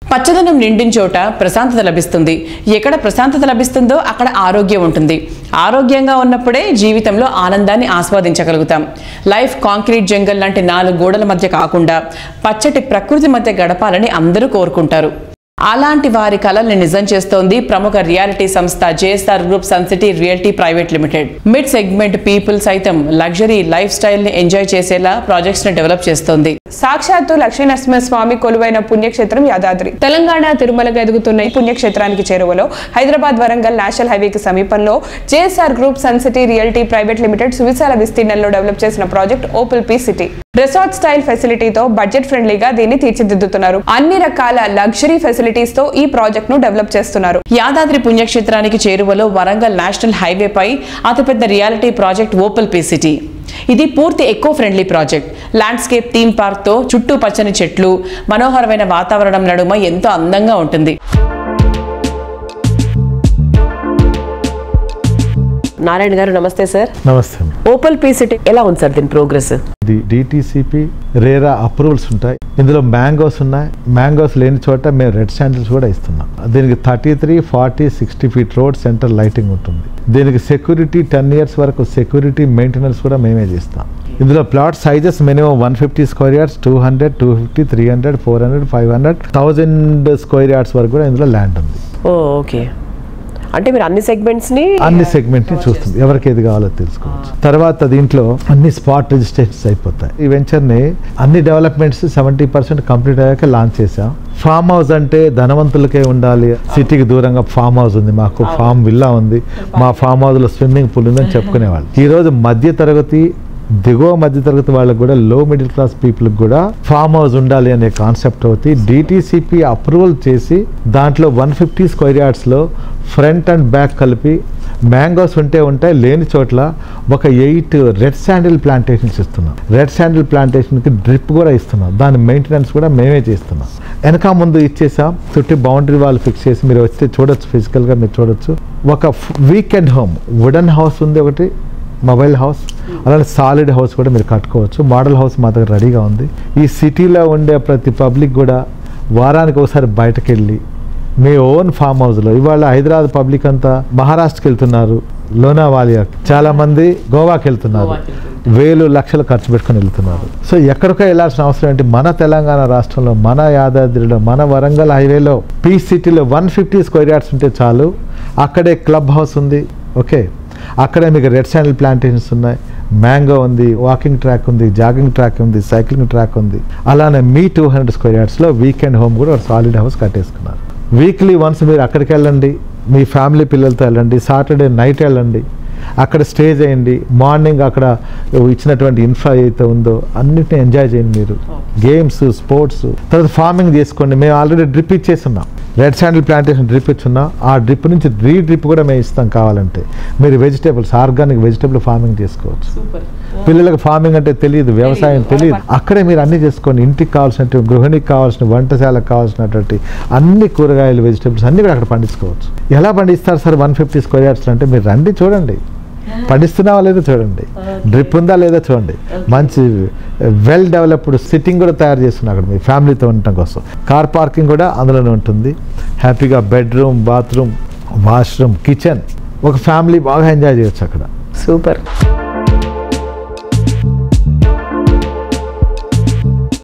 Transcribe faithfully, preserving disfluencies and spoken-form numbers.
పచ్చదనం నిండిన చోట ప్రశాంతత లభిస్తుంది. ఎక్కడ ప్రశాంతత లభిస్తుందో అక్కడ ఆరోగ్యం ఉంటుంది. ఆరోగ్యంగా ఉన్నప్పుడే జీవితంలో ఆనందాన్ని ఆస్వాదించగలుగుతాం. లైఫ్ కాంక్రీట్ జంగల్ లాంటి నాలుగు గోడల మధ్య కాకుండా పచ్చటి ప్రకృతి మధ్య గడపాలని అందరూ కోరుకుంటారు. అలాంటి వారి కలల్ని నిజం చేస్తోంది ప్రముఖ రియాలిటీ సంస్థ JSR group sun city realty private limited. Mid segment people సైతం లగ్జరీ లైఫ్ స్టైల్ ని ఎంజాయ్ చేసేలా ప్రాజెక్ట్స్ ని డెవలప్ చేస్తోంది. సాక్షాత్తు లక్ష్మీనరసింహస్వామి కొలువైన పుణ్యక్షేత్రం యాదాద్రి. తెలంగాణ తిరుమలగా ఎదుగుతున్న ఈ పుణ్యక్షేత్రానికి చేరువలో హైదరాబాద్ వరంగల్ నేషనల్ హైవేకి సమీపంలో JSR group sun city realty private limited సువిశాల విస్తీర్ణంలో డెవలప్ చేసిన project opal P city. Resort style ఫెసిలిటీతో బడ్జెట్ ఫ్రెండ్లీగా దీన్ని తీర్చిదిద్దుతున్నారు. అన్ని రకాల లగ్జరీ ఫెసిలిటీస్ తో ఈ ప్రాజెక్ట్ ను డెవలప్ చేస్తున్నారు. యాదాద్రి పుణ్యక్షేత్రానికి చేరువలో వరంగల్ నేషనల్ హైవే పై అతిపెద్ద reality project opal P city. ఇది పూర్తి eco friendly project. Landscape theme park తో చుట్టూ పచ్చని చెట్లు, మనోహరమైన వాతావరణం నడుమ ఎంతో అందంగా ఉంటుంది. నారాయణ గారు నమస్తే సార్. నమస్తే. ఓపుల్ పీ సిటీ ఎలా ఉంది సార్ దీని ప్రోగ్రెస్? ఇది డిటిసిపి రేరా అప్రూవల్స్ ఉంటాయి. ఇందులో మ్యాంగోస్ ఉన్నాయి. మ్యాంగోస్ లేని చోట మేము రెడ్ శాండిల్స్ కూడా ఇస్తున్నాం. దీనికి thirty three forty sixty feet road centre lighting ఉంటుంది. దీనికి సెక్యూరిటీ టెన్ ఇయర్స్ వరకు సెక్యూరిటీ మెయింటెనెన్స్ కూడా మేమే చేస్తాం. ఇందులో plot sizes minimum one fifty square yards, two hundred two fifty three hundred four hundred five hundred thousand square yards వరకు కూడా ఇందులో ల్యాండ్ ఉంది. ఓకే, అంటే మీరు అన్ని సెగ్మెంట్స్ ని అన్ని సెగ్మెంట్ ని చూస్తుంది. ఎవరికి ఏది కావాలో తెలుసుకోవచ్చు. తర్వాత దీంట్లో అన్ని స్పాట్ రిజిస్ట్రేషన్స్ అయిపోతాయి. ఈ వెంచర్ ని అన్ని డెవలప్మెంట్స్ సెవెంటీ పర్సెంట్ కంప్లీట్ అయ్యాక లాంచ్ చేసాం. ఫామ్ హౌస్ అంటే ధనవంతులకే ఉండాలి. సిటీకి దూరంగా ఫామ్ హౌస్ ఉంది, మాకు ఫామ్ విల్లా ఉంది, మా ఫామ్ హౌస్ లో స్విమ్మింగ్ పూల్ ఉందని చెప్పుకునేవాళ్ళు. ఈ రోజు మధ్య తరగతి దిగువ మధ్య తరగతి వాళ్ళకి కూడా, లో మిడిల్ క్లాస్ పీపుల్కి కూడా ఫామ్ హౌస్ ఉండాలి అనే కాన్సెప్ట్ అవుతుంది. డిటిసిపి అప్రూవల్ చేసి దాంట్లో వన్ ఫిఫ్టీ స్క్వేర్ యార్డ్స్లో ఫ్రంట్ అండ్ బ్యాక్ కలిపి మ్యాంగోస్ ఉంటే ఉంటాయి, లేని చోట్ల ఒక ఎయిట్ రెడ్ శాండిల్ ప్లాంటేషన్స్ ఇస్తున్నాం. రెడ్ శాండిల్ ప్లాంటేషన్కి డ్రిప్ కూడా ఇస్తున్నాం. దాని మెయింటెనెన్స్ కూడా మేమే చేస్తున్నాం. వెనక ముందు ఇచ్చేసాం. చుట్టూ బౌండరీ వాల్ ఫిక్స్ చేసి మీరు వస్తే చూడొచ్చు, ఫిజికల్గా మీరు చూడొచ్చు. ఒక వీకెండ్ హోమ్ వుడెన్ హౌస్ ఉంది, ఒకటి మొబైల్ హౌస్, అలానే సాలిడ్ హౌస్ కూడా మీరు కట్టుకోవచ్చు. మోడల్ హౌస్ మా దగ్గర రెడీగా ఉంది. ఈ సిటీలో ఉండే ప్రతి పబ్లిక్ కూడా వారానికి ఒకసారి బయటకు వెళ్ళి మీ ఓన్ ఫామ్ హౌస్లో, ఇవాళ హైదరాబాద్ పబ్లిక్ అంతా మహారాష్ట్రకి వెళ్తున్నారు, లోనావాలియా, చాలా మంది గోవాకి వెళ్తున్నారు, వేలు లక్షలు ఖర్చు పెట్టుకుని వెళ్తున్నారు. సో ఎక్కడికో వెళ్ళాల్సిన అవసరం ఏంటి? మన తెలంగాణ రాష్ట్రంలో, మన యాదాద్రిలో, మన వరంగల్ హైవేలో పీ సిటీలో వన్ ఫిఫ్టీ స్క్వేర్ యార్డ్స్ ఉంటే చాలు. అక్కడే క్లబ్ హౌస్ ఉంది, ఓకే, అక్కడే మీకు రెడ్ శాండిల్ ప్లాంటేషన్స్ ఉన్నాయి, మ్యాంగో ఉంది, వాకింగ్ ట్రాక్ ఉంది, జాగింగ్ ట్రాక్ ఉంది, సైక్లింగ్ ట్రాక్ ఉంది. అలానే మీ టూ హండ్రెడ్ స్క్వేర్ యార్డ్స్లో వీకెండ్ హోమ్ కూడా ఒక సాలిడ్ హౌస్ కట్టేసుకున్నారు. వీక్లీ వన్స్ మీరు అక్కడికి వెళ్ళండి, మీ ఫ్యామిలీ పిల్లలతో వెళ్ళండి, సాటర్డే నైట్ వెళ్ళండి, అక్కడ స్టే చేయండి. మార్నింగ్ అక్కడ ఇచ్చినటువంటి ఇన్ఫ్రా అయితే ఉందో అన్నిటిని ఎంజాయ్ చేయండి. మీరు గేమ్స్, స్పోర్ట్స్, తర్వాత ఫార్మింగ్ చేసుకోండి. మేము ఆల్రెడీ డ్రిప్ ఇచ్చేస్తున్నాం. రెడ్ శాండిల్ ప్లాంటేషన్ డ్రిప్ ఇచ్చున్నాం. ఆ డ్రిప్ నుంచి రీ డ్రిప్ కూడా మేము ఇస్తాం. కావాలంటే మీరు వెజిటేబుల్స్, ఆర్గానిక్ వెజిటేబుల్ ఫార్మింగ్ చేసుకోవచ్చు. పిల్లలకు ఫార్మింగ్ అంటే తెలియదు, వ్యవసాయం తెలియదు. అక్కడే మీరు అన్ని చేసుకోండి. ఇంటికి కావాల్సినటువంటి, గృహిణికి కావాల్సిన, వంటశాలకు కావాల్సినటువంటి అన్ని కూరగాయలు, వెజిటేబుల్స్ అన్ని కూడా అక్కడ పండించుకోవచ్చు. ఎలా పండిస్తారు sir one fifty square yards అంటే? మీరు రండి, చూడండి, పండిస్తున్నావా లేదో చూడండి, డ్రిప్ ఉందా లేదో చూడండి. మంచి వెల్ డెవలప్డ్ సిట్టింగ్ కూడా తయారు చేస్తున్నా అక్కడ మీ ఫ్యామిలీతో ఉండటం కోసం. కార్ పార్కింగ్ కూడా అందులోనే ఉంటుంది. హ్యాపీగా బెడ్రూమ్, బాత్రూమ్, వాష్రూమ్, కిచెన్, ఒక ఫ్యామిలీ బాగా ఎంజాయ్ చేయొచ్చు అక్కడ. సూపర్.